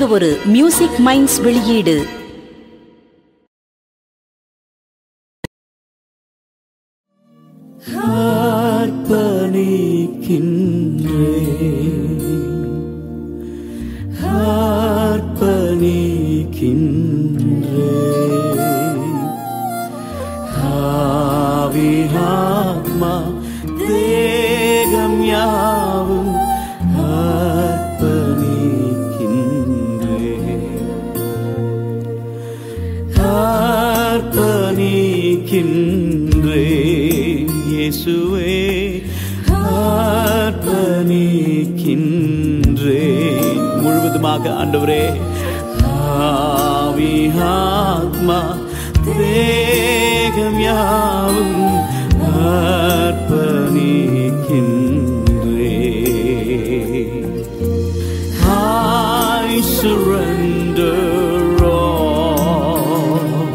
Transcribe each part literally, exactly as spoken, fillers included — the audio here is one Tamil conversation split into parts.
இது ஒரு மியூசிக் மைண்ட்ஸ் வெளியீடு. ஆவியாத்மா தேகம் யாவும் அர்ப்பணிக்கின்றேன் இயேசுவே, அர்ப்பணிக்கின்றேன் முழுவதுமாக ஆண்டவரே. ஆவியாத்மா தேகம் யாவும் அர்ப்பணிக்கின்றேன். I surrender all,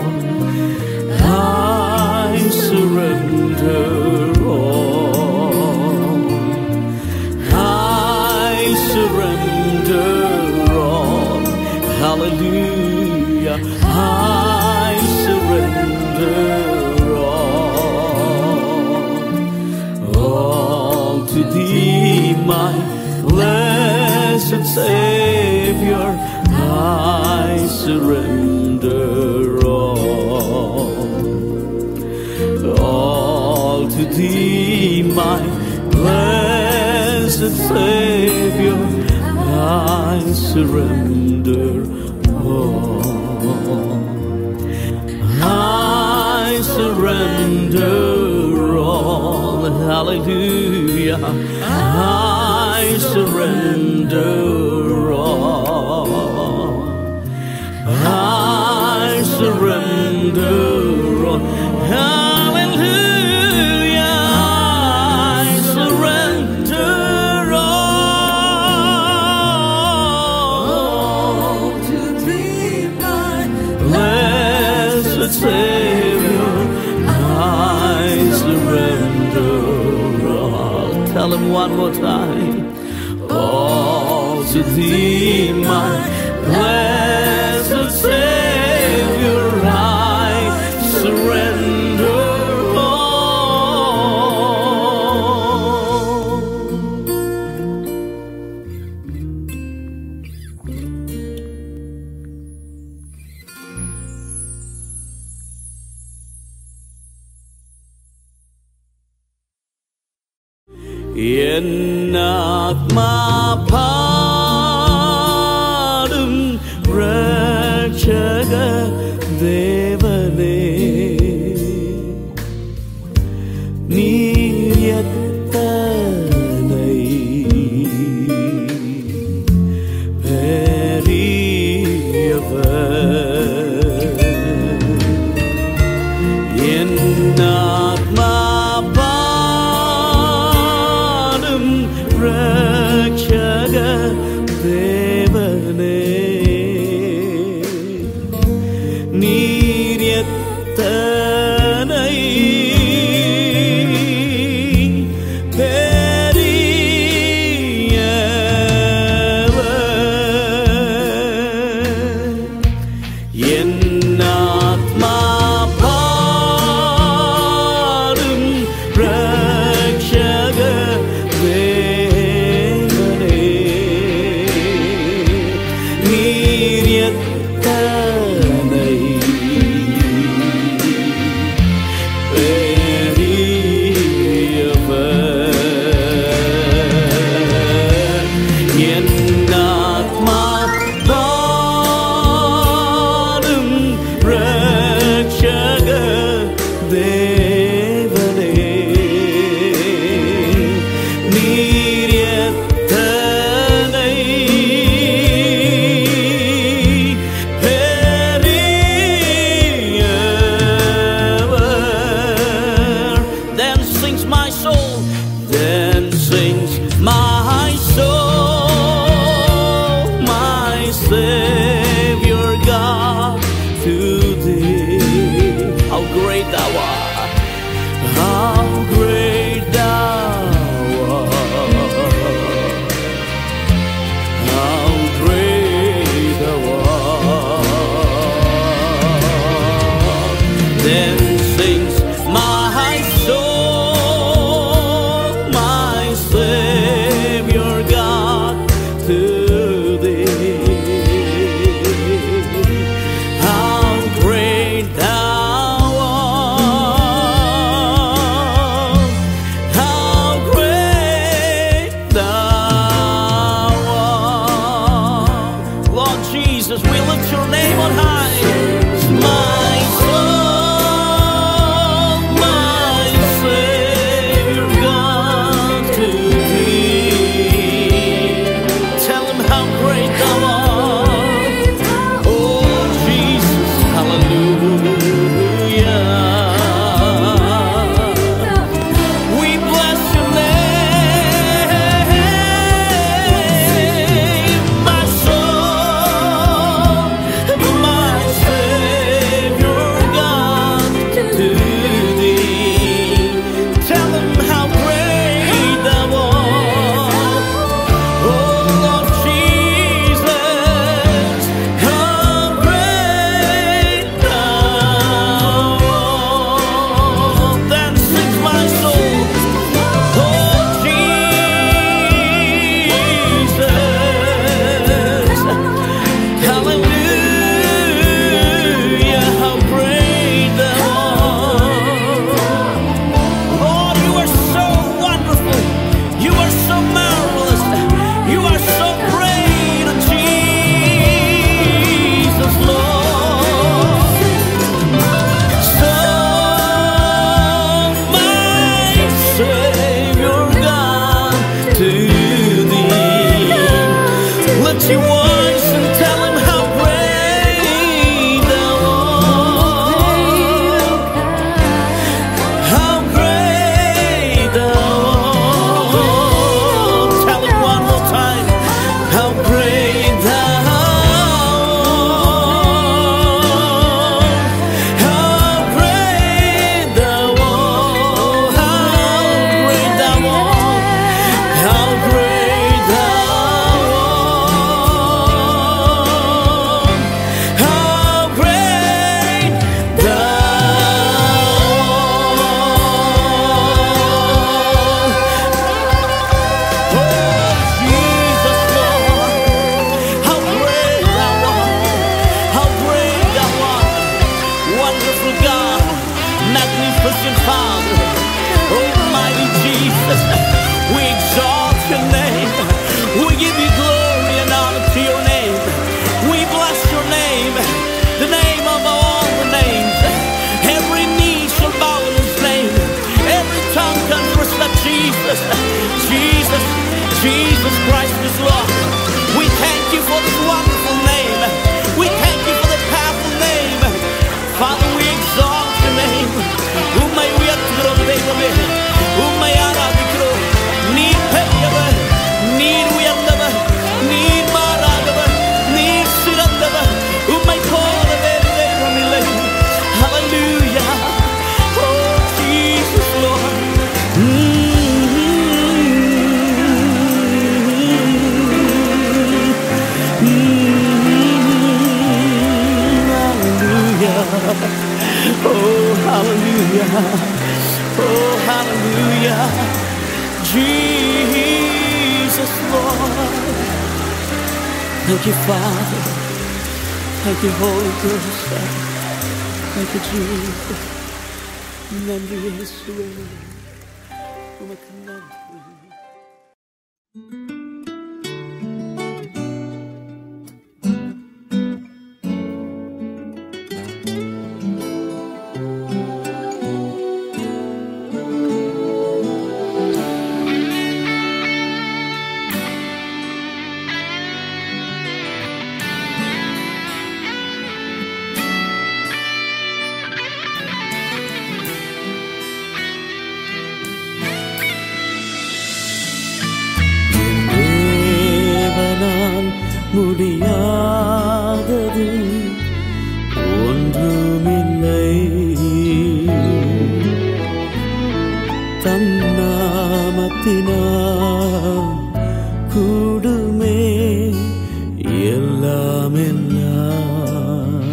I surrender all, I surrender all, hallelujah, I surrender all, all to Thee, my blessed Savior, I surrender all, all to Thee, my blessed Savior, I surrender all, I surrender all, hallelujah, I surrender all, I surrender all, hallelujah, I surrender all to Thee, my blessed Savior, I surrender all. Tell Him one more time. All to Thee, my blessed Savior, I surrender all. என் ஆத்மா பாடும் ரட்சக தேவனே, நீர் எத்தனை பெரியவர். என் ஆத்மா ரட்சக தேவனே, நீர் எத்தனை பெரியவர். என் ஆத்மா பாடும் ரட்சக Hallelujah. Jesus, Lord. Thank you, Father. Thank you, Holy Ghost. Thank you, Jesus. நன்றி இயேசுவே. உமக்கு நன்றி. முடியாதது ஒன்றுமில்லை. தம் நாமத்தினால் கூடுமே எல்லாம் எல்லாம்.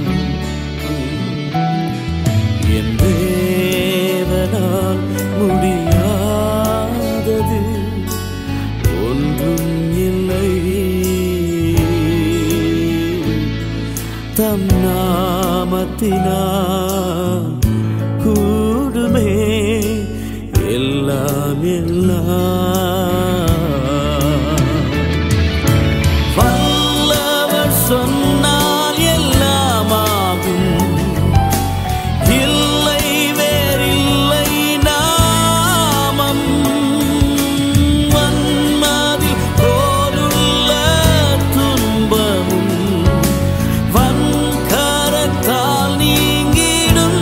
என் தேவனால் முடியாதது ஒன்றும் இல்லை. தம் நாமத்தினால் கூடுமே எல்லாம் எல்லாம். வல்லவர் சொன்னால் எல்லாம் ஆகும். இல்லை வேறில்லை நாமம். வன்மதி போலுள்ள துன்பமும் வன்கரத்தால் நீங்கிடும்.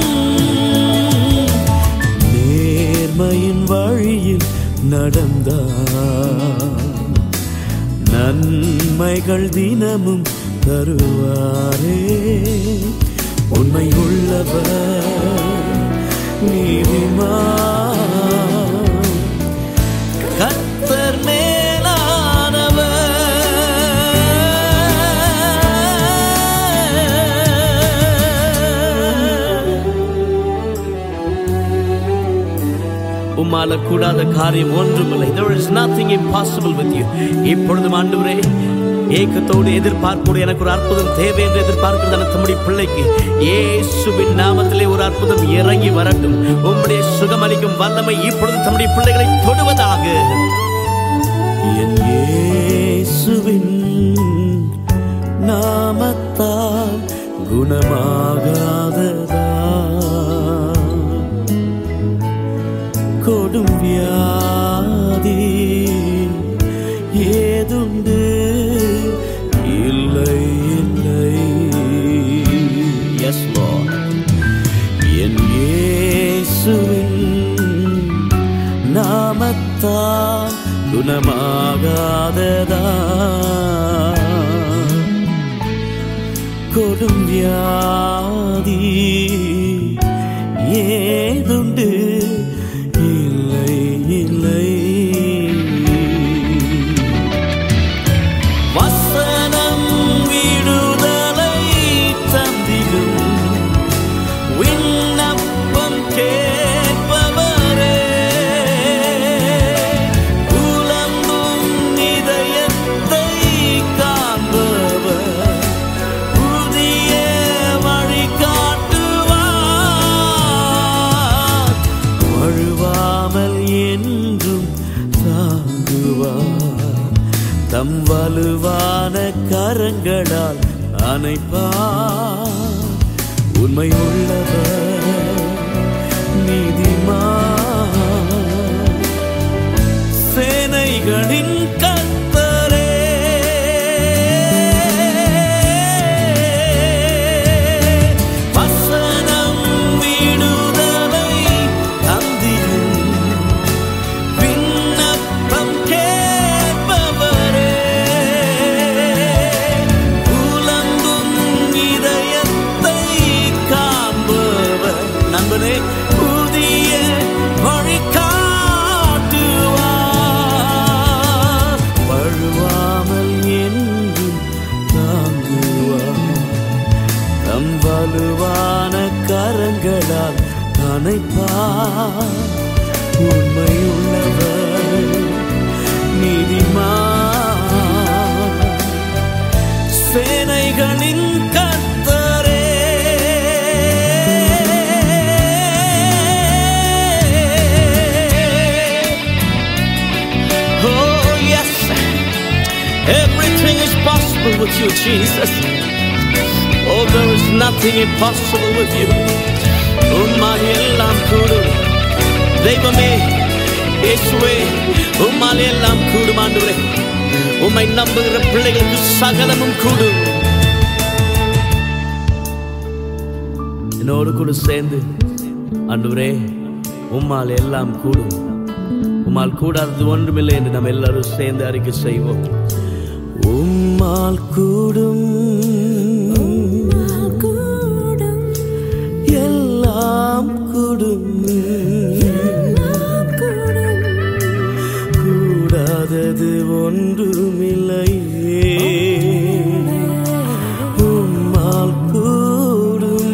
நேர்மையின் வழியில் நடந்தார் நன்மைகள் தினமும் தருவாரே. உண்மை உள்ளவர் நீதிமான் கர்த்தர் மேலானவர். உம்மால கூடாத காரியம் ஒன்றுமில்லை. There is nothing impossible with you. இப்பொழுதும் ஆண்டவரே, ஏக்கத்தோடு எதிர்பார்ப்போடு எனக்கு ஒரு அற்புதம் தேவை என்று எதிர்பார்க்கிறதான தம்முடைய பிள்ளைக்கு இயேசுவின் நாமத்திலே ஒரு அற்புதம் இறங்கி வரட்டும். உம்முடைய சுகமளிக்கும் வல்லமை இப்பொழுது தம்முடைய பிள்ளைகளை தொடுவதாக. என் இயேசுவின் நாமத்தால் குணமாகாததா கொடும் வியாதி ஏதுண்டு? இல்லை இல்லை. Yes Lord. என் இயேசுவின் நாமத்தால் குணமாகாததா கொடும் வியாதி ஏதுண்டு? இல்லை இல்லை. வசனம் விடுதலை தந்திடும். விண்ணப்பம் கேட்பவரே. புலம்பும் இதயத்தை காண்பவர். புதிய வழி காட்டுவார். வழுவாமல் என்றும் தாங்குவார். தம் வலுவான கரங்களால் அணைப்பார். உண்மை உள்ளவர் நீதிமான் சேனைகளின் கர்த்தரே. வசனம் விடுதலை தந்திடும். விண்ணப்பம் கேட்பவரே. புலம்பும் இதயத்தை காண்பவர். நண்பனே, புதிய வழி காட்டுவார். with you, Jesus. Oh, there is nothing impossible with you. உம்மால் எல்லாம் கூடும். தெய்வமே, இயேசுவே, உம்மால் எல்லாம் கூடும் ஆண்டவரே. உம்மை நம்புகிற பிள்ளைகளுக்கு சகலமும் கூடும். என்னோடு கூட சேர்ந்து ஆண்டவரே, உம்மால் எல்லாம் கூடும். உம்மால் கூடாதது ஒன்றுமில்லை என்று நாம் எல்லாரும் சேர்ந்து அறிக்கை செய்வோம். உம்மால் கூடும், எல்லாம் கூடும், கூடாதது ஒன்றுமில்லையே. உம்மால் கூடும்,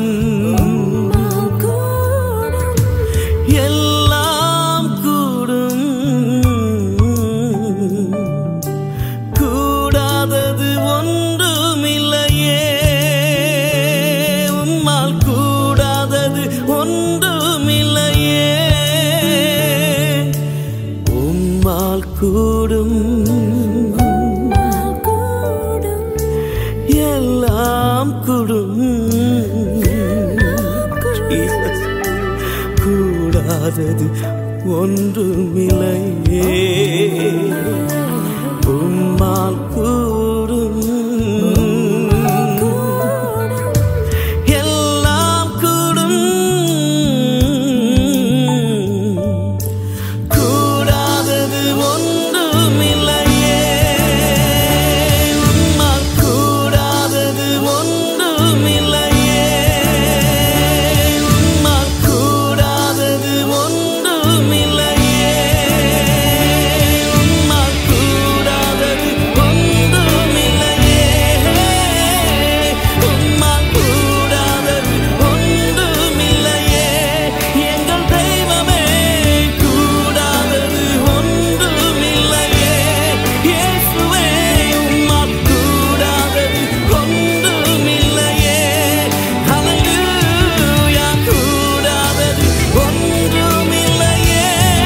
எல்லாம் கூடும், கூடாதது ஒன்றுமில்லையே. உம்மால் கூடாதது ஒன்றுமில்லையே. உம்மால் கூடும், எல்லாம் கூடும், கூடாதது ஒன்றுமில்லையே. உம்மால் கூடும், எல்லாம் கூடும், கூடாதது ஒன்றுமில்லையே. உம்மால் கூடாதது ஒன்றுமில்லையே. உம்மால் கூடாதது ஒன்றுமில்லையே. உம்மால் கூடாதது ஒன்றுமில்லையே. உம்மால் கூடாதது ஒன்றுமில்லையே. எங்கள் தெய்வமே, கூடாதது ஒன்றுமில்லையே. இயேசுவே, உம்மால் கூடாதது ஒன்றுமில்லையே. ஹல்லேலூயா, கூடாதது ஒன்றுமில்லையே.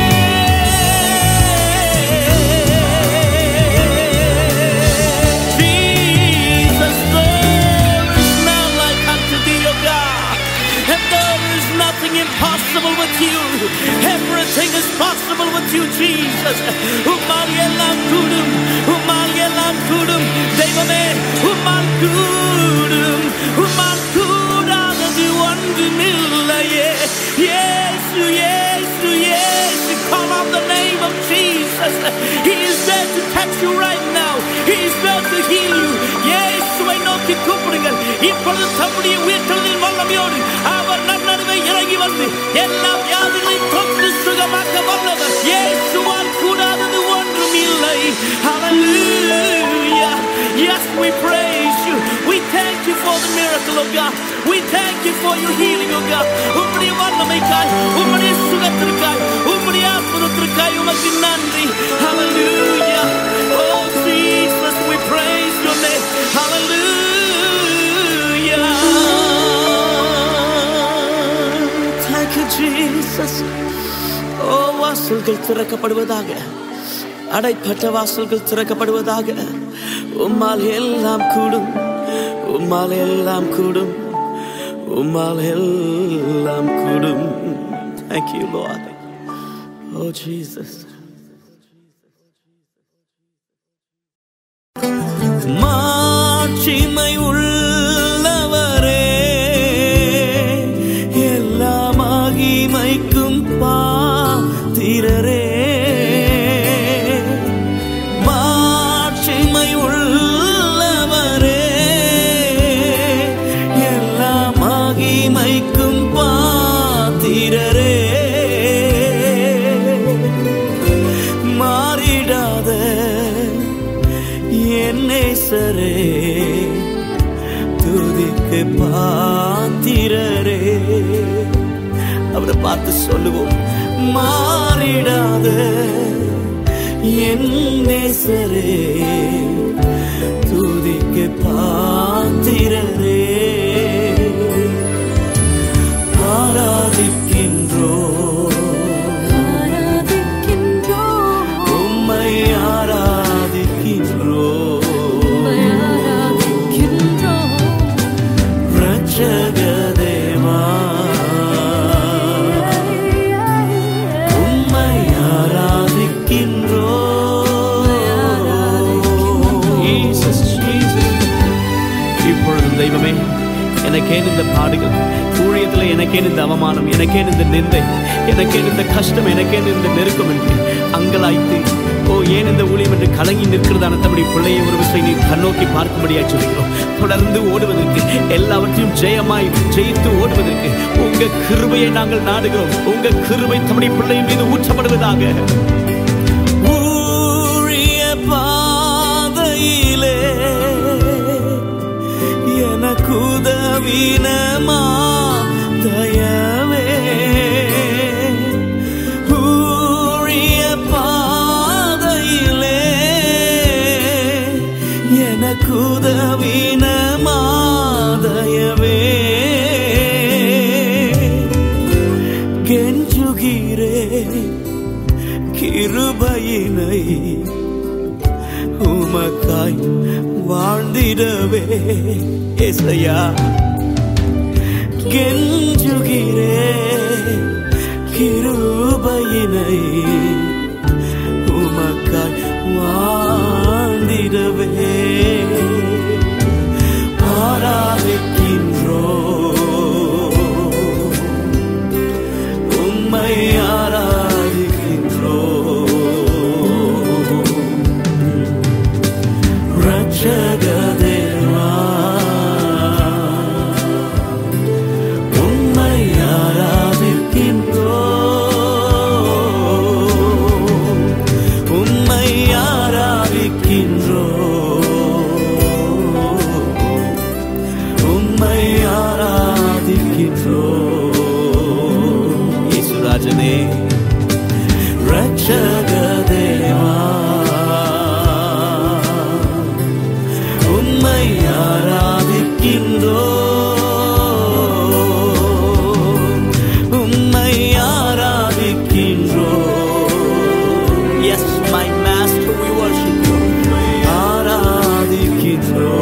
Jesus, there is none like unto thee, O God, and there is nothing impossible with you. Everything is possible with you, Jesus. உம்மால் எல்லாம் கூடும், உம்மால் எல்லாம் கூடும். தெய்வமே, உம்மால் கூடும், உம்மால் கூடாதது ஒன்றுமில்லையே. இயேசு, இயேசு, இயேசு. Call on the name of Jesus. He is there to touch you right now. He is there to heal you. இயேசுவை நோக்கி கூப்பிடுங்கள். இப்பொழுது தம்முடைய உயிர்த்தெழுதலின் வல்லமையோடு அவர் நம் நடுவே இறங்கி வந்து எல்லா வியாதிகளையும் தொட்டு சுகமாக்க வல்லவர். இயேசுவால் கூடாதது ஒன்றும் இல்லை. Hallelujah. Yes, we praise you. We thank you for the miracle, oh God. We thank you for your healing, oh God. உம்முடைய வல்லமைக்காய், உம்முடைய சுகத்திற்காய், உம்முடைய அற்புதத்திற்காய் உமக்கு நன்றி. Hallelujah. Oh Jesus, we praise your name. Hallelujah. Thank you, Jesus. Oh, வாசல்கள் திறக்கப்படுவதாக, அடைப்பட்ட வாசல்கள் திறக்கப்படுவதாக. உம்மால் எல்லாம் கூடும், உம்மால் எல்லாம் கூடும், உம்மால் எல்லாம் கூடும். Thank you, Lord. Oh, Jesus. மாட்சிமை உள்ளவரே, எல்லா மகிமைக்கும் பாத்திரரே. மாட்சிமை உள்ளவரே, எல்லா மகிமைக்கும் பாத்திரரே. மாறிடாத என் நேசரே, துதிக்கு பாத்திரரே. அவரை பார்த்து சொல்லுவோம், மாறிடாத என் நேசரே, துதிக்கு பாத்திரரே. ஆராதிக்கின்றோம், உம்மை ஆராதிக்கின்றோம். எனக்கேன் இந்த பாடுகள், ஊழியத்தில் எனக்கேன் இந்த அவமானம், எனக்கேன் இந்த நிந்தை, எனக்கேன் இந்த கஷ்டம், எனக்கேன் இந்த நெருக்கம் என்று அங்கலாய்த்து, ஓ ஏன் இந்த ஊழியம் என்று கலங்கி நிற்கிறதான தம்முடைய பிள்ளையை ஒரு விஷயம் நீ கண்ணோக்கி பார்க்கும்படியாக சொல்கிறோம். தொடர்ந்து ஓடுவதற்கு, எல்லாவற்றையும் ஜெயமாய் ஜெயித்து ஓடுவதற்கு உங்க கிருபையை நாங்கள் நாடுகிறோம். உங்க கிருபை தம்முடைய பிள்ளையின் மீது ஊற்றப்படுவதாக. ஊழிய பாதையிலே எனக்கு உதவினமா தயவே, ஊழிய பாதையிலே எனக்கு உதவினமா தயவே, கெஞ்சுகிறே கிருபையினை உமக்காய் வாழ்ந்திடவே. ஏசையா கெஞ்சுகிறே கிருபையினை உமக்காய் வாழ்ந்திடவே. ஆராதிக்கின்றோ உம்மை ஆராதிக்கின்றோ ரட்சகதேவா, உம்மை ஆராதிக்கின்றோ உம்மை ஆராதிக்கின்றோ உம்மை ஆராதிக்கின்றோ. இயேசுராஜனே ரட்சகதேவா, உம்மை ஆராதிக்கின்றோ உம்மை ஆராதிக்கின்றோ. Yes, my master, we worship you. ஆராதிக்கின்றோ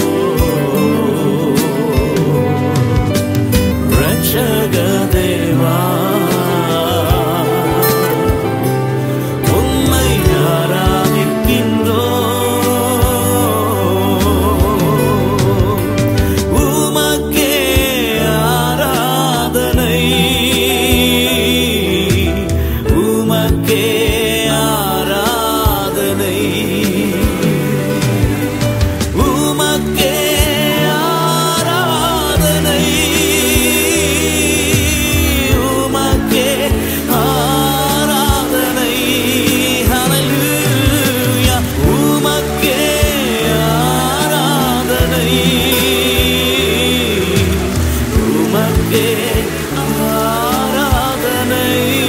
ரட்சகதேவா, உம்மை ஆராதிக்கின்றோ உமக்கே ஆராதனை, உமக்கே ஆராதனை, உமக்கே ஆராதனை, உமக்கே ஆராதனை. ஹல்லேலூயா, உமக்கே ஆராதனை, உமக்கே ஆராதனை.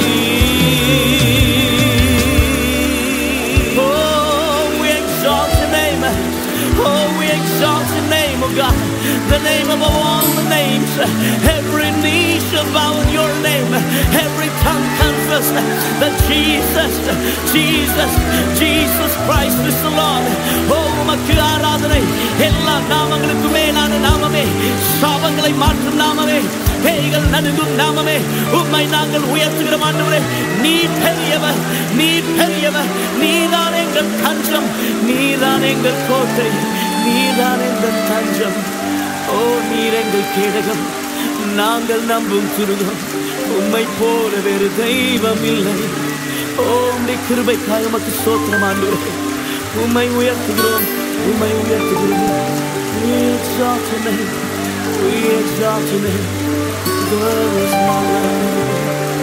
Oh, we exalt your name. Oh, we exalt your name, oh God. The name above all the names. Every knee shall bow in your name. Every tongue confess that Jesus, Jesus, Jesus Christ is the Lord. Oh, உமக்கு ஆராதனை. எல்லா நாமங்களுக்கு மேலான நாமமே, சாபங்களை மாற்றும் நாமமே, பேய்கள் நடுங்கும் நாமமே, உம்மை நாங்கள் உயர்த்துகிற ஆண்டவரே. நீ பெரியவர், நீ பெரியவர், நீதான் எங்கள் தஞ்சம், நீதான் எங்கள் கோட்டை, நீதான் எங்கள் தஞ்சம். ஓ நீர் எங்கள் கேடகம், நாங்கள் நம்பும் துருகம், உம்மை போல வேறு தெய்வம் இல்லை. ஓ உம்முடைய கிருபைக்காக உமக்கு ஸ்தோத்திரம் ஆண்டவரே. உம்மை உயர்த்துகிறோம், உம்மை உயர்த்துகிறோம். We exalt your name, we exalt your name. There is none like you.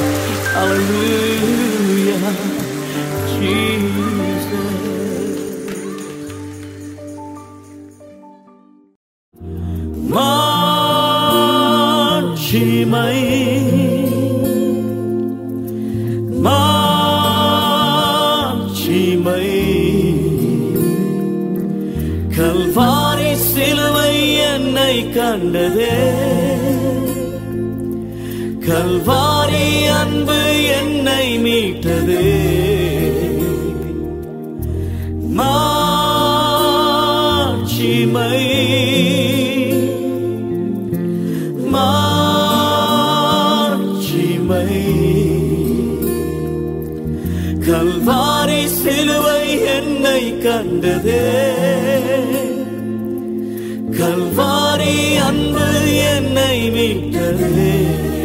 Hallelujah, Jesus. மாட்சிமை மாட்சிமை கல்வாரி சிலுவை என்னை கண்டதே, கல்வாரி அன்பு என்னை மீட்டதே. மாட்சிமை மாட்சிமை கல்வாரி சிலுவை என்னை கண்டதே, கல்வாரி அன்பு என்னை மீட்டதே.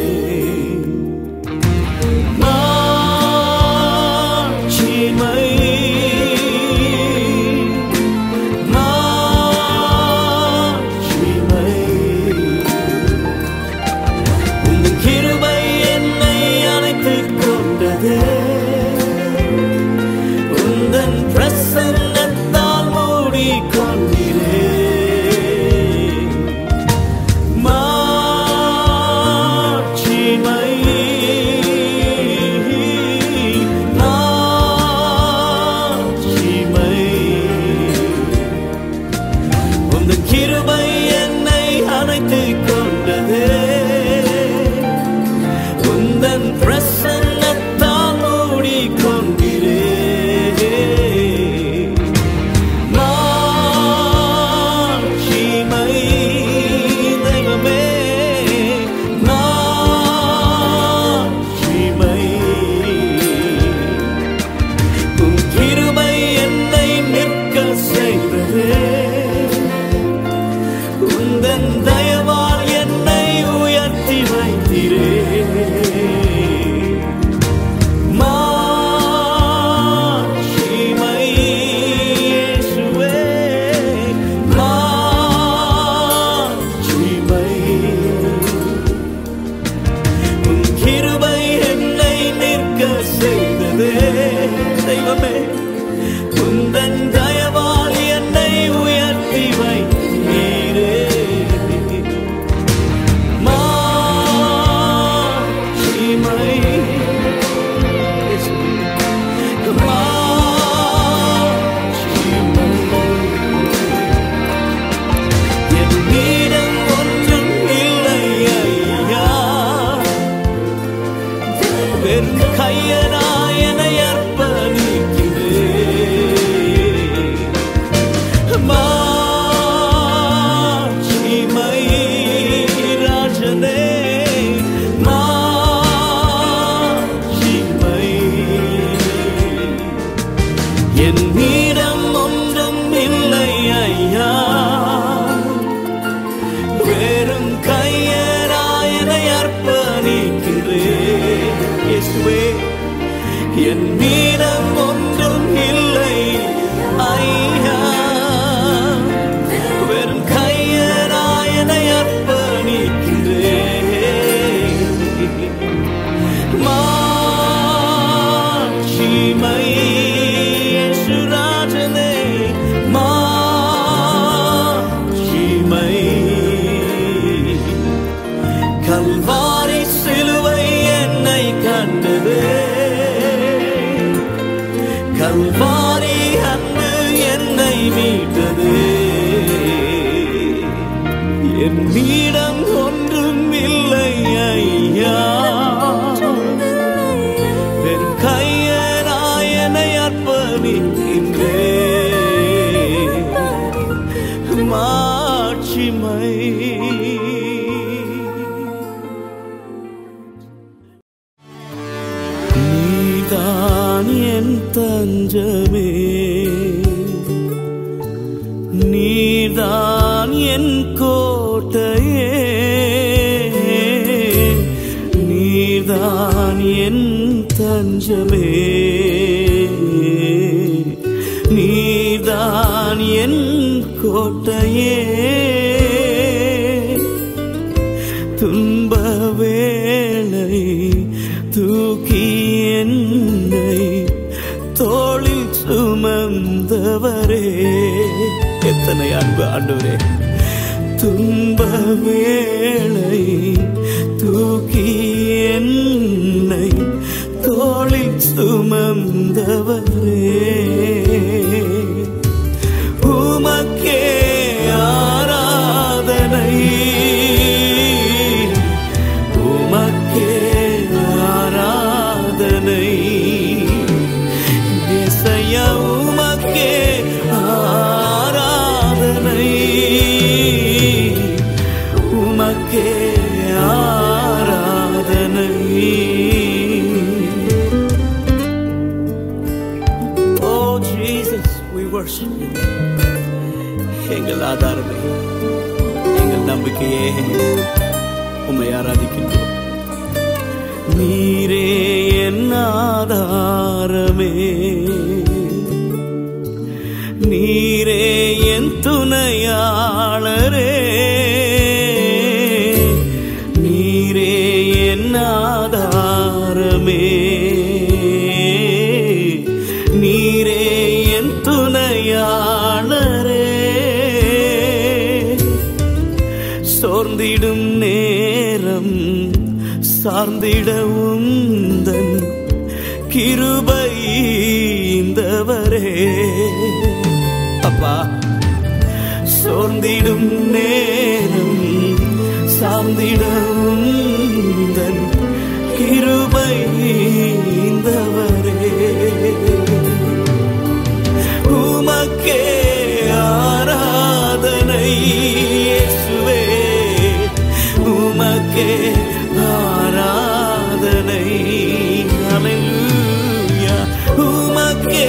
என்னிடம் ஒன்றும் இல்லை ஐயா, வெறும் கையனாய் என்னை அர்ப்பணிக்கின்றேன். மாட்சிமை நீதான் என் தஞ்சமே, நீதான் என் கோட்டையே, நீதான் என் தஞ்சமே, நீதான் என் கோட்டையே. துன்ப வேளை தூக்கி என்னை தோளில் சுமந்தவரே, எத்தனை அன்பு ஆண்டவரே. துன்ப வேளை தூக்கி என்னை தோளில் சுமந்தவரே, உமக்கே ஆராதனை, உமக்கே ஆராதனை, இயேசையா உமக்கே ஆராதனை, உமக்கே ஆராதனை. Oh Jesus, we worship you. எங்கள் ஆதாரமே, எங்கள் நம்பிக்கையே, உம்மை ஆராதிக்கின்றோம். நீரே என் ஆதாரமே, நீரே என் துணையாளரே, நீரே என் ஆதாரமே, நீரே என் துணையாளரே. சோர்ந்திடும் நேரம் சார்ந்திடவும் தன் கிருபை இந்தவரே. அப்பா, சோர்ந்திடும் நேரம் சார்ந்திடவும் தன் கிருபை இந்தவரே. உமக்கே ஆராதனை இயேசுவே, உமக்கே ஆராதனை. ஹல்லேலூயா. உமக்கே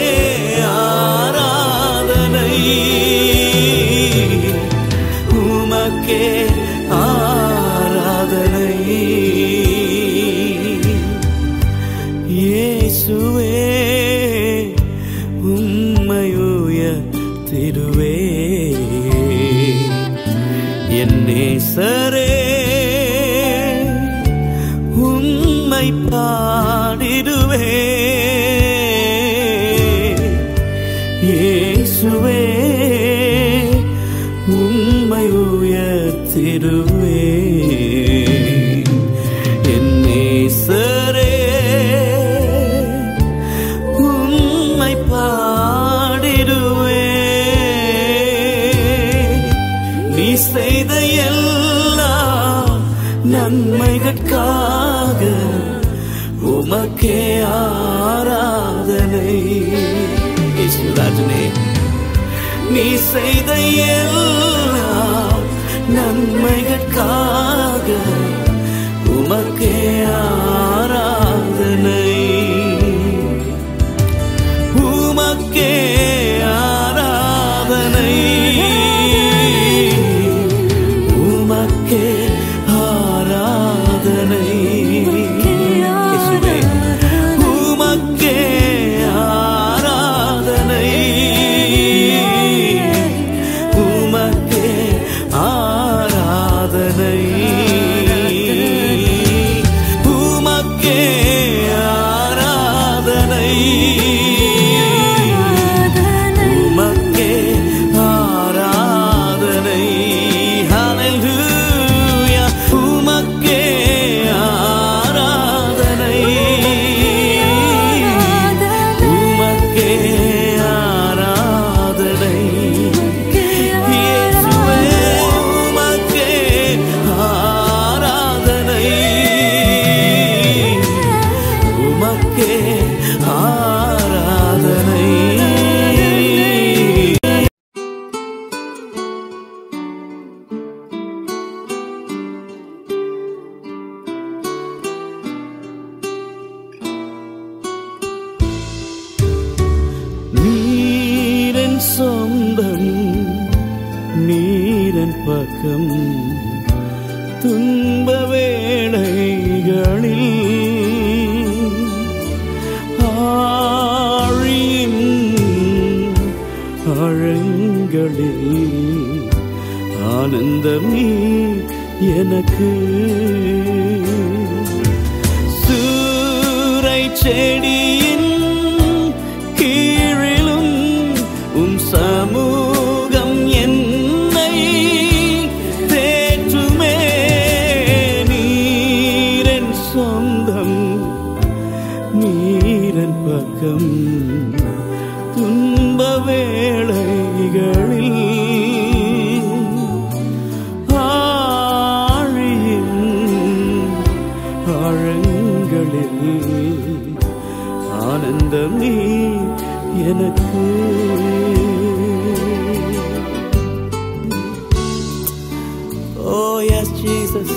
ஆராதனை, உமக்கே ஆராதனை. இயேசுவே உம்மை உயர்த்திடுவே, என் நேசரே உம்மை பாடிடுவே. இயேசுவே உம்மை உயர்த்திடுவே, என் நேசரே உம்மை பாடிடுவே. நீ செய்த எல்லா நன்மைகளுக்காக உமக்கே ஆராதனை. இயேசுராஜனே, நீ செய்த எல்லா நன்மைகளுக்காக உமக்கே ஆராதனை. உமக்கே ஆராதனை, உமக்கே ஆராதனை. இயேசுவே உமக்கே ஆராதனை, உமக்கே ஆராதனை, உமக்கே ஆராதனை, உமக்கே ஆராதனை. ஹல்லேலூயா. உமக்கே ஆராதனை, உமக்கே ஆராதனை. இயேசுவே உமக்கே ஆராதனை, உமக்கே ஆராதனை. நீரன் சொந்தம், நீரன் பக்கம், துன்ப வேளைகளில் ஆழியின் ஆழங்களில் ஆனந்தமே எனக்கு. சூரை செடியின் கீழிலும் உம் சமூகம் என்னை தேற்றுமே. நீரன் சொந்தம், நீரன் பக்கம், துன்ப வேளைகளில் ஆழியின் ஆழங்களில் ஆனந்தமே எனக்கு. Oh yes Jesus.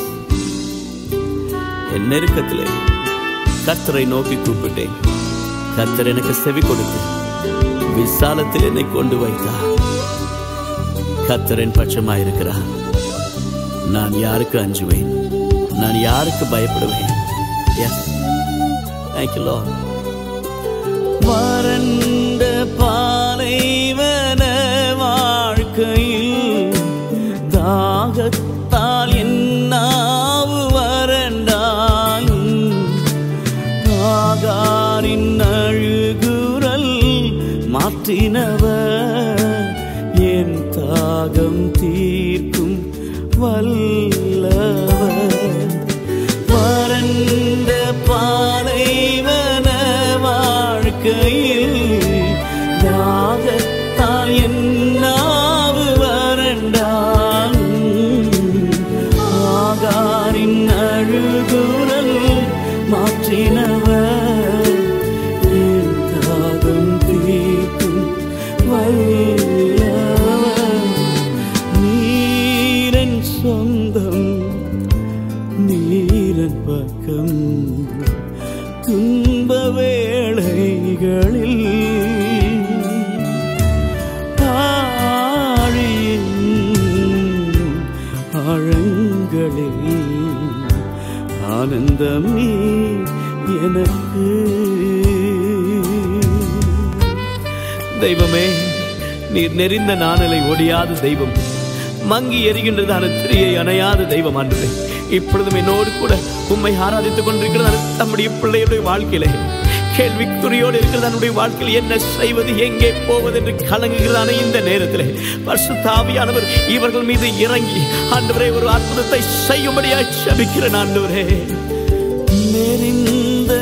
என் நெருக்கத்திலே கர்த்தரை நோக்கி கூப்பிட்டேன். கர்த்தர் எனக்கு செவி கொடுத்து விசாலத்தில் என்னை கொண்டு வைத்தார். கர்த்தரின் பட்சமாயிருக்கிறார். நான் யாருக்கு அஞ்சுவேன்? நான் யாருக்கு பயப்படுவேன்? Yes, thank you Lord. வறண்ட பாலைவன வாழ்க்கையில் தாகத்தால் என்னாவு வறண்டாலும் ஆகாரின் அழுகுரல் மாற்றினவர் என் தாகம் தீர்க்கும் வல்லவர். வறண்ட பாலைவன வாழ்க்கையில் தாகத்தால் என்னாவு வறண்டாலும் ஆகாரின் அழுகுரல் மாற்றினவர் என் தாகம் தீர்க்கும் வல்லவர். நீரன் சொந்தம், நீரன் பக்கம், துன்ப வேளைகளில் ஆழியின் ஆழங்களில் ஆனந்தம் நீ எனக்கு. தெய்வமே, நீர் நெறிந்த நாணலை ஒடியாத தெய்வம், மங்கி எரிகின்றதான திரியை அணையாத தெய்வம் ஆண்டவரே, இப்பொழுதும் என்னோடு கூட உம்மை ஆராதித்துக் கொண்டிருக்கிறது நம்முடைய பிள்ளையுடைய வாழ்க்கையிலே கேள்விக்குறியோடு இருக்கிறது. நம்முடைய வாழ்க்கையில் என்ன செய்வது, எங்கே போவது என்று கலங்குகிறதான இந்த நேரத்திலே பரிசுத்த ஆவியானவர் இவர்கள் மீது இறங்கி ஆண்டவரே ஒரு அற்புதத்தை செய்யும்படியாய் ஜெபிக்கிறேன். ஆண்டவரே, நெறிந்த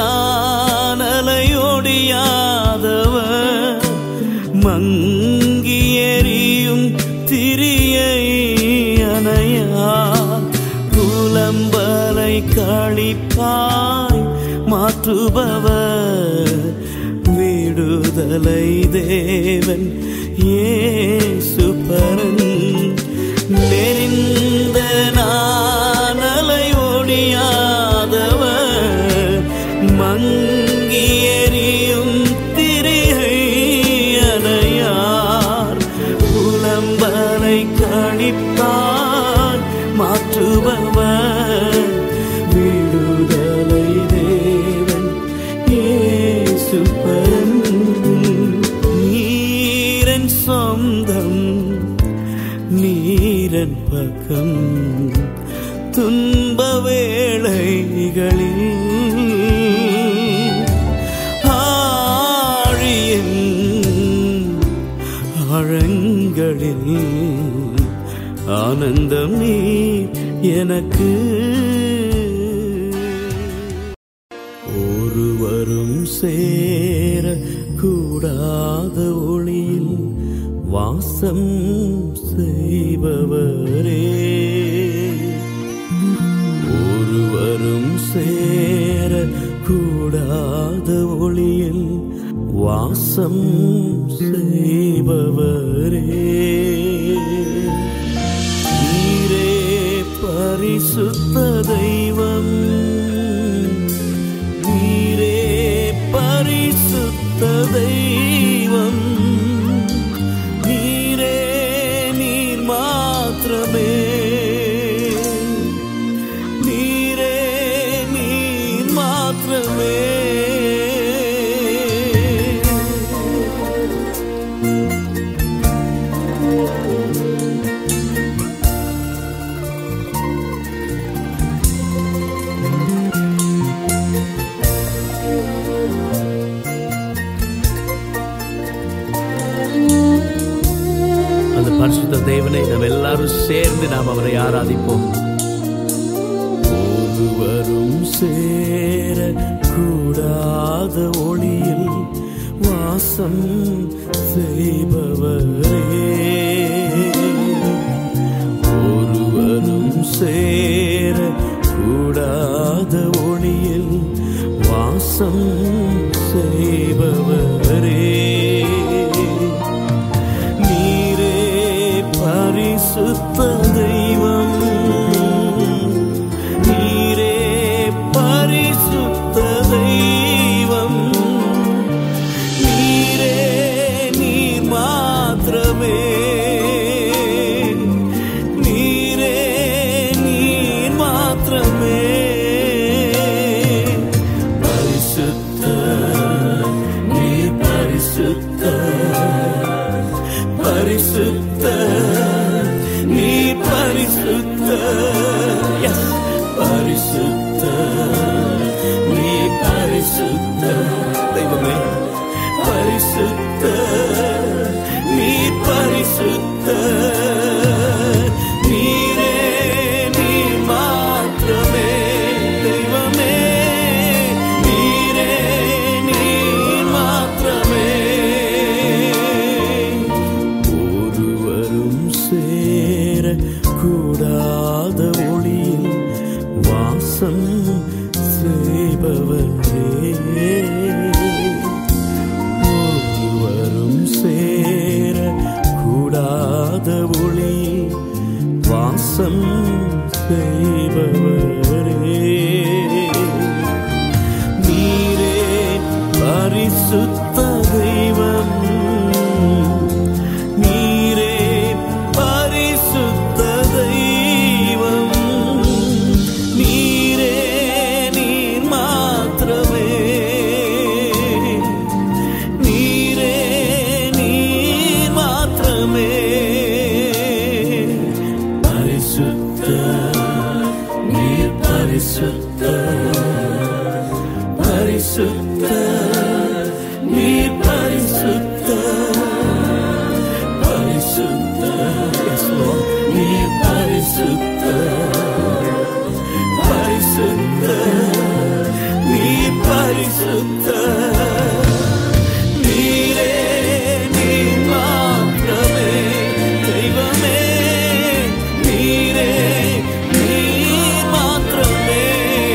நாணலையோடியாதவர் மங்கி எரியும் திரியை அணையார் புலம்பலை களிப்பாய் மாற்றுபவர் விடுதலை தேவன் இயேசு பரன். நெறிந்த நாணலை ஒடியாதவர் மங்கி எரியும் திரியை அணையார் புலம்பலை களிப்பாய் மாற்றுபவர் விடுதலை தேவன் இயேசு பரன். நீரன் சொந்தம், நீரன் பக்கம், துன்ப வேளைகளில் ஆழியின் ஆழங்களில் ஆனந்தம் நீ எனக்கு. ஒருவரும் சேர கூடாத ஒளியில் வாசம் செய்பவரே, ஒருவரும் சேர கூடாத ஒளியில் வாசம் செய்பவரே, நீரே பரிசுத்த தெய்வம், நீரே பரிசுத்த தெய்வம், நீரே நீர் மாத்திரமே, நீரே நீர் மாத்திரமே. பரிசுத்த தேவனை நாம் எல்லாரும் சேர்ந்து நாம் அவரை ஆராதிப்போம். ஒருவரும் சேர கூடாத ஒளியில் வாசம் செய்பவரே, ஒருவரும் சேர கூடாத ஒளியில் வாசம் செய்பவரே, பரிசுத்த தெய்வம், நீரே பரிசுத்த தெய்வம், நீரே நீர் மாத்திரமே, நீரே நீர் மாத்திரமே. பரிசுத்தர், நீர் பரிசுத்தர், நீரே நீர் மாத்திரமே தெய்வமே, நீரே நீர் மாத்திரமே. ஒருவரும் சேர கூடாத ஒளியில் வாசம் செய்பவரே, ஒருவரும் சேர கூடாத ஒளியில் வாசம் செய்பவரே, நீரே பரிசுத்த தெய்வம், நீரே பரிசுத்த தெய்வம், நீரே நீர் மாத்திரமே, நீரே நீர் மாத்திரமே. பரிசுத்தர், நீர் பரிசுத்தர், பரிசுத்தர், நீர் பரிசுத்தர், பரிசுத்தர், yes Lord, நீர் பரிசுத்தர், பரிசுத்தர், நீர் பரிசுத்தர், நீரே நீர் மாத்திரமே தெய்வமே, நீரே நீர் மாத்திரமே,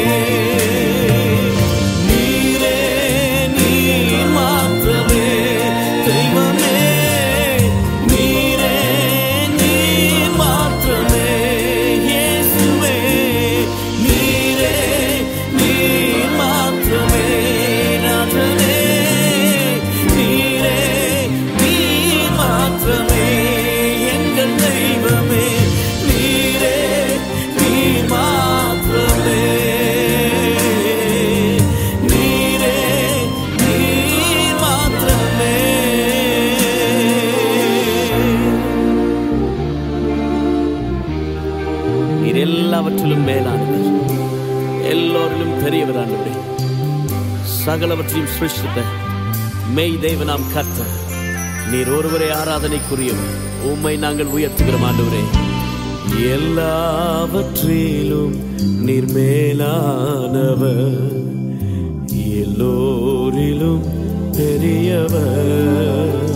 நீரே நீர் மாத்திரமே தெய்வமே, நீரே நீர் மாத்திரமே இயேசுவே, நீரே நீர் மாத்திரமே நாதனே, நீரே நீர் மாத்திரமே எங்கள் தெய்வமே, நீரே நீர் மாத்திரமே, நீரே நீர் மாத்திரமே. நீர் எல்லாவற்றிலும் மேலானவர், எல்லோரிலும் பெரியவர் ஆண்டவரே, சகலவற்றையும் சிருஷ்டித்த மெய் தேவனாம் கர்த்தர், நீர் ஒருவரே ஆராதனைக்குரியவர். உம்மை நாங்கள் உயர்த்துகிறோம் ஆண்டவரே. எல்லாவற்றிலும் நீர் மேலானவர், எல்லோரிலும் பெரியவர்,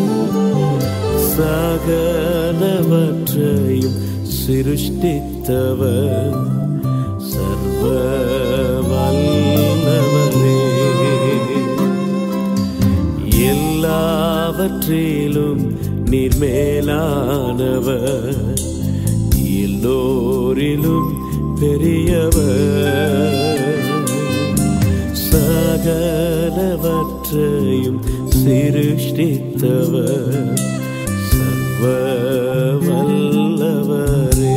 சகலவற்றையும் சிருஷ்டித்தவர், சர்வ வல்லவரே. எல்லாவற்றிலும் நீர் மேலானவர், எல்லோரிலும் பெரியவர், சகலவற்றையும் சிருஷ்டித்தவர், சர்வ வல்லவரே.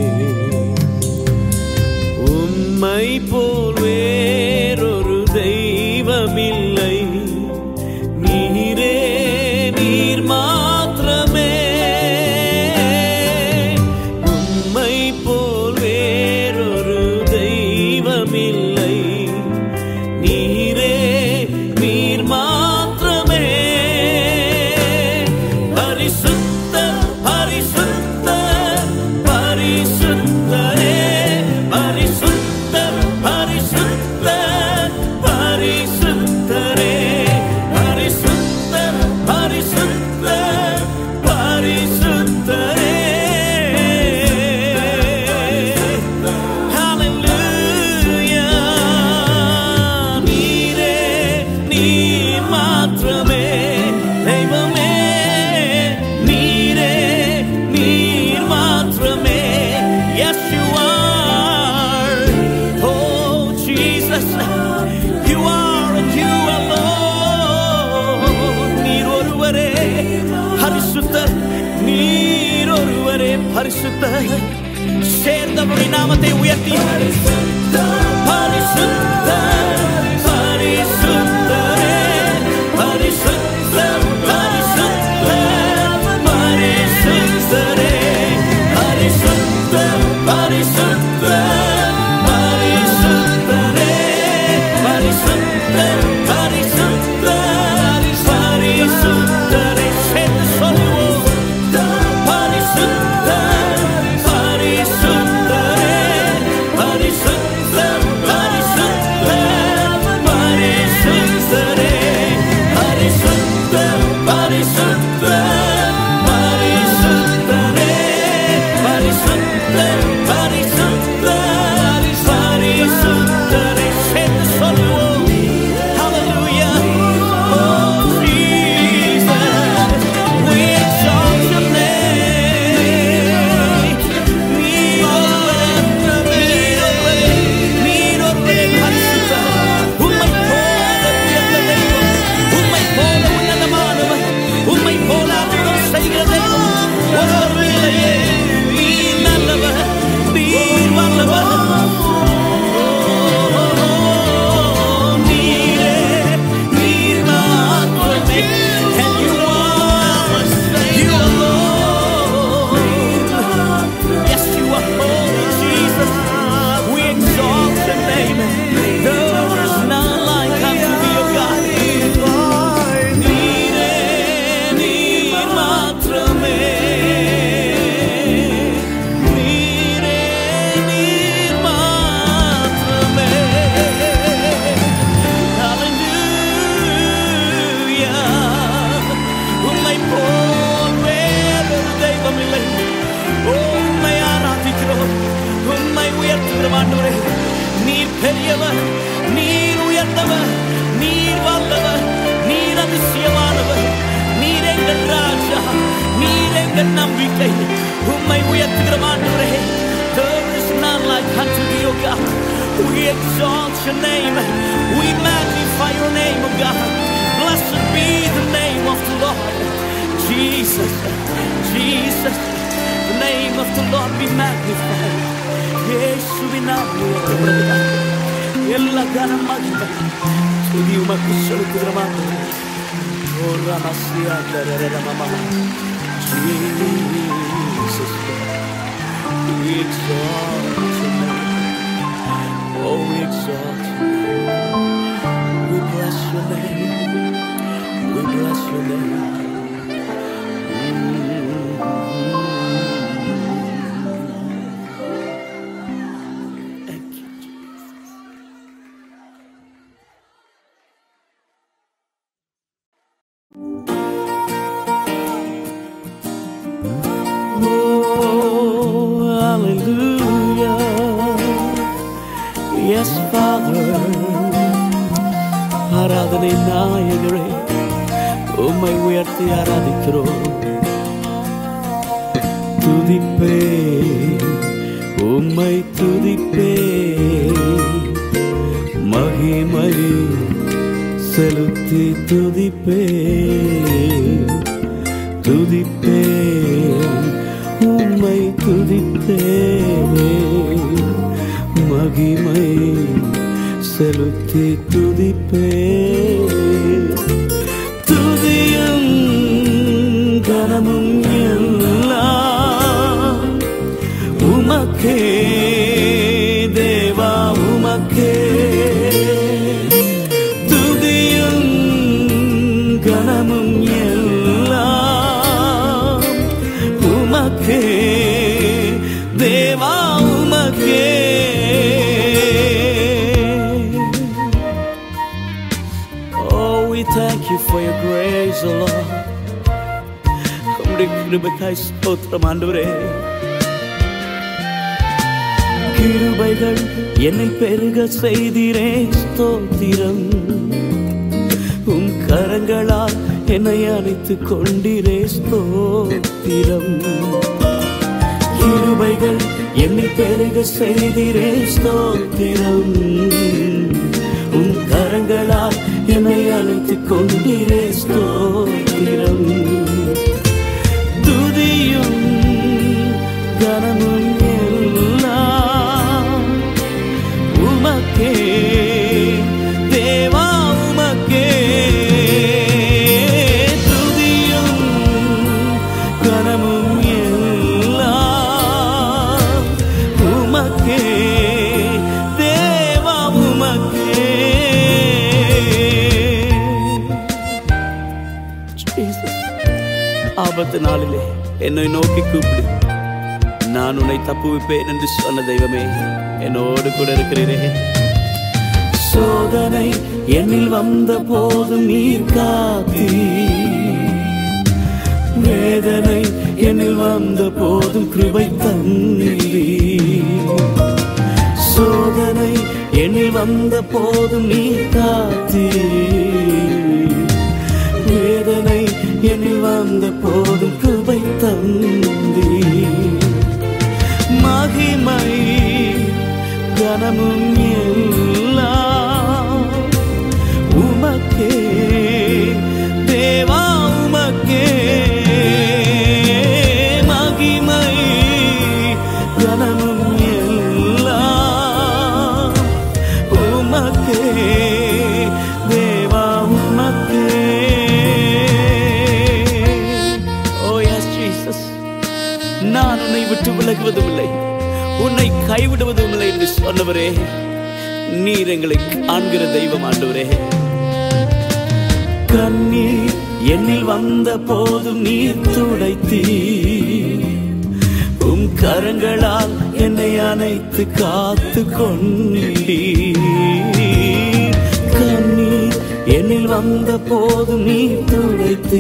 உம்மை போல் வேறொரு தெய்வமில்லை, நீரே நீர் மாத்திரமே, உம்மை போல் வேறொரு தெய்வமில்லை, நீரே நீர் மாத்திரமே. பரிசுத்தர், பரிசுத்தர், பரிசுத்தரே, பரிசுத்தர், பரிசுத்தர், பரிசுத்தரே, பரிசுத்தர், பரிசுத்தர், பரிசுத்தரே. ஹல்லேலூயா. நீரே நீர் மாத்திரமே தெய்வமே, நீரே நீர் மாத்திரமே. Yes you are, oh Jesus, you are and you alone. நீர் ஒருவரே பரிசுத்தர், நீர் ஒருவரே பரிசுத்தர். சேர்ந்தவருடைய நாமத்தை உயர்த்தி பரிசுத்தர், பரிசுத்தரே, பரிசுத்தர், பரிசுத்தர், பரிசுத்தரே, பரிசுத்தர், பரிசுத்தர், பரிசுத்தரே, பரிசுத்தர், பரிசுத்தர், பரிசுத்தரே. பெரியவர், நீர் உயர்ந்தவர், நீர் வல்லவர், நீர் அதிசயமானவர், நீர் எங்கள் ராஜா, நீர் எங்கள் நம்பிக்கை. உம்மை உயர்த்துகிற ஆண்டவரே, there is none like unto thee, O God. We exalt your name, we magnify your name, O God. Blessed be the name of the Lord. Jesus, Jesus, the name of the Lord be magnified. இயேசுவின் நாமம் உயர்த்தப்படுவதாக. எல்லா கனம் மகிமை துதி உமக்கு செலுத்துகிறோம் ஆண்டவரே. ஓ ரமசியா தரரமமா. Jesus, we exalt your name. Oh, we exalt you. We bless your name. We bless your name. Yes, Father, ஆராதனை நாயகரே, உம்மை உயர்த்தி ஆராதிக்கிறோம். துதிப்பே, உம்மை துதிப்பே, மகிமை செலுத்தி துதிப்பே, துதிப்பே, உம்மை துதிப்பே, மகிமை செலுத்தி துதிப்பே. துதியும் கனமும் எல்லாம் உமக்கே தேவா, உமக்கே. துதியும் கனமும் எல்லாம் உமக்கே தேவா, உமக்கே. Thank you for your grace, O Lord. உம்முடைய கிருபைக்காய் ஸ்தோத்திரம் ஆண்டவரே. கிருபைகள் என்னை பெருக செய்தீரே, ஸ்தோத்திரம். உம் கரங்களால் என்னை அணைத்துக் கொண்டீரே, ஸ்தோத்திரம். கிருபைகள் என்னை பெருக செய்தீரே, ஸ்தோத்திரம். உம் கரங்களால் என்னை அழைத்துக் கொண்டீரே, ஸ்தோத்திரம். துதியும் கனமும் எல்லாம் உமக்கே தேவா, உமக்கே. துதியும் கனமும் எல்லாம் உமக்கே தேவா, உமக்கே. ஆபத்து நாளிலே என்னை நோக்கி கூப்பிடு, நான் உன்னை தப்புவிப்பேன் என்று சொன்ன தெய்வமே, என்னோடு கூட இருக்கிறீரே. சோதனை என்னில் வந்த போதும் நீர் காத்தீ, வேதனை என்னில் வந்த போதும் கிருபை தந்தீ. சோதனை என்னில் வந்த போதும் நீர் காத்தீ, வேதனை என்னில் வந்த போதும் கிருபை தந்தீ. மகிமை கனமும் எல்லாம் உமக்கே தேவா, உமக்கே. மகிமை கனமும் எல்லாம் உமக்கே தேவா, உமக்கே. நான் உன்னை விட்டு விலகுவதும் இல்லை, உன்னை கைவிடுவதும் இல்லை என்று சொன்னவரே, நீர் எங்களை காண்கிற தெய்வம் ஆண்டவரே. கண்ணீர் என்னில் வந்த போதும் நீர் துடைத்தீ, உம் கரங்களால் என்னை அணைத்து காத்து கொண்டீர். கண்ணீர் என்னில் வந்த போதும் நீர் துடைத்தீ,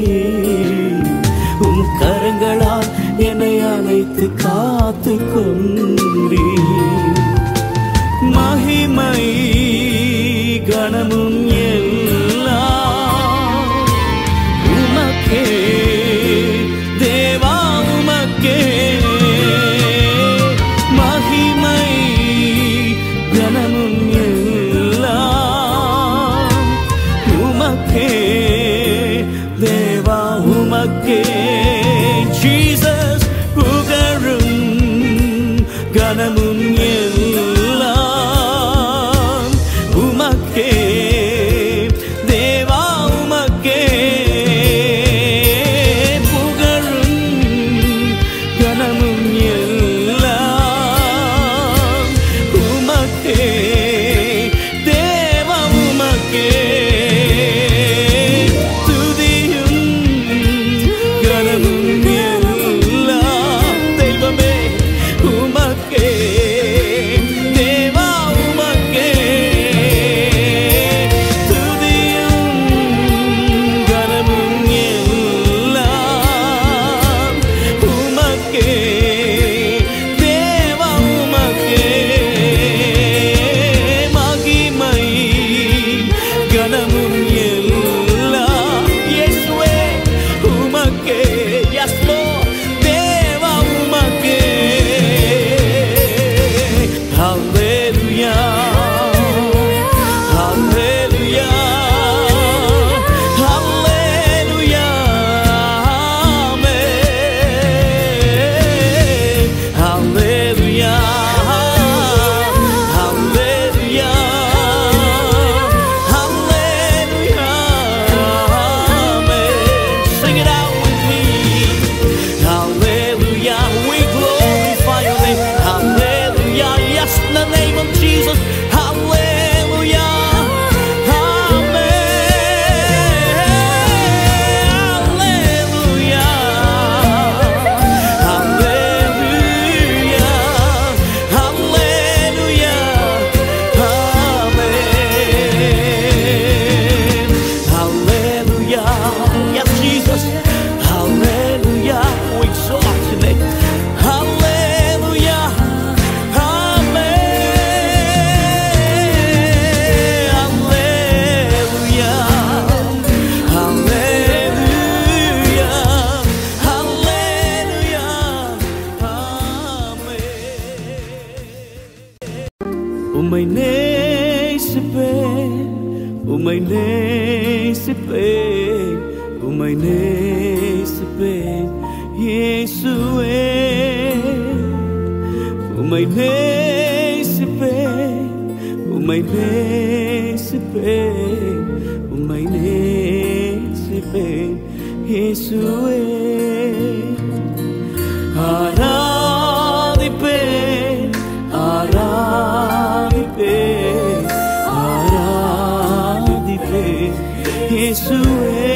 உம் கரங்களால் என்னை அணைத்து காத்து கொண்டீர். மகி மகிமை கணமும் எல்லாம் உமக்கே தேவா உமக்கே மகிமை கணமும் எல்லாம் உமக்கே தேவா உமக்கே Jesus புகழும் கணமும் எல்லாம் உமக்கே தேவா உமக்கே புகழும் கணமும் எல்லாம் உமக்கே தேவா உமக்கே துதியும் கணமும் எல்லாம் தெய்வமே உமக்கே தேவா உமக்கே துதியும் கணமும் எல்லாம் உமக்கே தேவா உமக்கே மகிமை கணமும் எல்லாம் இயேசுவே உமக்கே yes Lord தேவா உமக்கே Hallelujah Hallelujah Hallelujah Amen Hallelujah Hallelujah Hallelujah Amen Sing it out with me Hallelujah we glorify your name Hallelujah yes in the name of Jesus Hallelujah Amen Hallelujah Hallelujah Hallelujah Amen Hallelujah yes Jesus Hallelujah we exalt your name Hallelujah Amen Hallelujah Hallelujah Hallelujah Amen உம்மை நேசிப்பேன் உம்மை நேசிப்பேன் உம்மை நேசிப்பேன் இயேசுவே உம்மை நேசிப்பேன் உம்மை நேசிப்பேன் உம்மை நேசிப்பேன் இயேசுவே ஆராதிப்பேன் ஆராதிப்பேன் ஆராதிப்பேன் இயேசுவே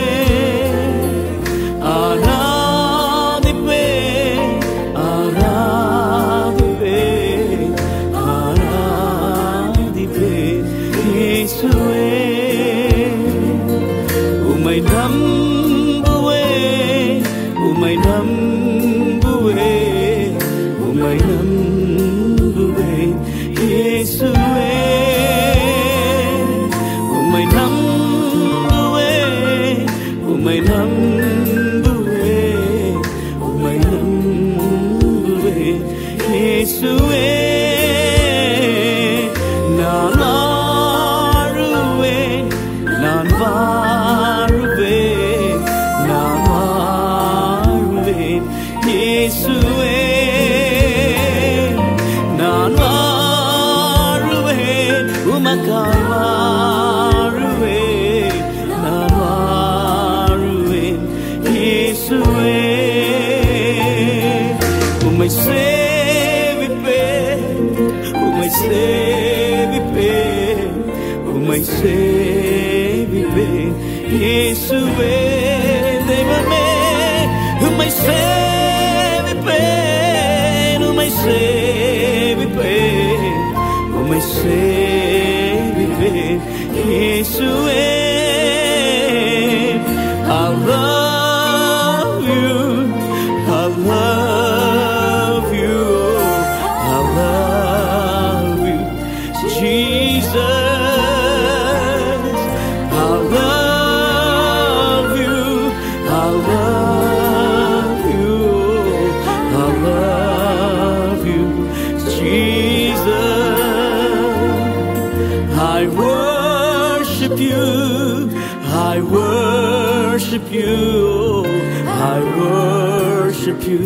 ஆராதிப்பேன் ஆராதிப்பேன் ஆராதிப்பேன் இயேசுவே உம்மை நம்புவேன் உம்மை நம்புவேன் உம்மை நம்புவேன் இயேசுவே உம்மை நம்புவேன் உம்மை நம்புவேன் உம்மை நம்புவேன் இயேசுவே நான் வாழுவேன் நான் வாழுவேன் நான் வாழுவேன் இயேசுவே நான் வாழுவேன் உமக்காய் வாழுவேன் நான் வாழுவேன் இயேசுவே உம்மை சேவிப்பேன் உம்மை சேவிப்பேன் உம்மை சேவிப்பேன் இயேசுவே தெய்வமே உம்மை சேவிப்பேன் உம்மை சேவிப்பேன் உம்மை சேவிப்பேன் இயேசுவே I love you I love you I love you Jesus worship you. I worship you.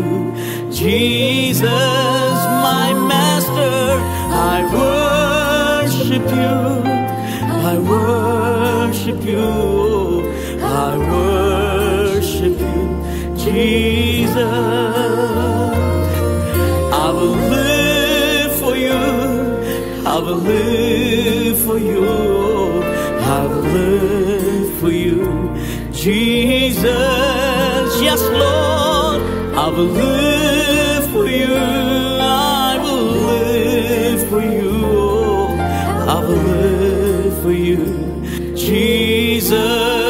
Jesus, my master, I worship you. I worship you. I worship you, Jesus. I will live for you. I will live for you. I will live for you, Jesus. Yes, Lord, I will live for you. I will live for you. I will live for you, Jesus.